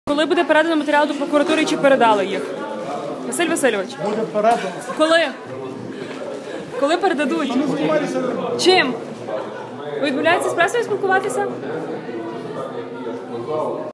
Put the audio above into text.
Коли буде передано матеріал до прокуратури, чи передали їх? Василь Васильович. Буде передано. Коли? Коли передадуть? Ми займаємося. Чим? Ви відмовляєтеся з пресою спілкуватися?